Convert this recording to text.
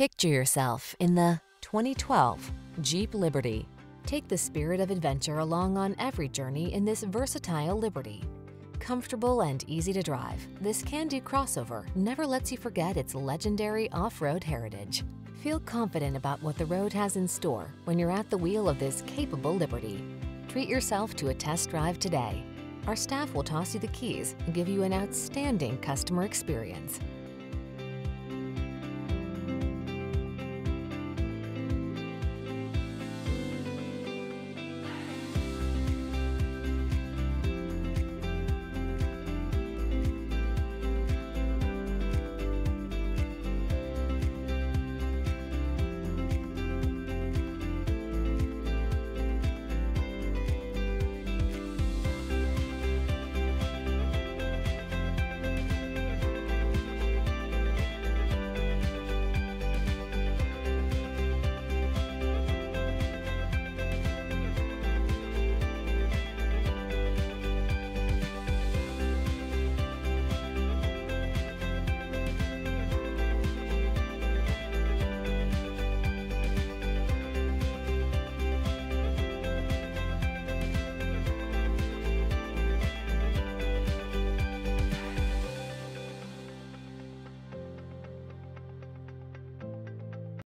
Picture yourself in the 2012 Jeep Liberty. Take the spirit of adventure along on every journey in this versatile Liberty. Comfortable and easy to drive, this can-do crossover never lets you forget its legendary off-road heritage. Feel confident about what the road has in store when you're at the wheel of this capable Liberty. Treat yourself to a test drive today. Our staff will toss you the keys and give you an outstanding customer experience.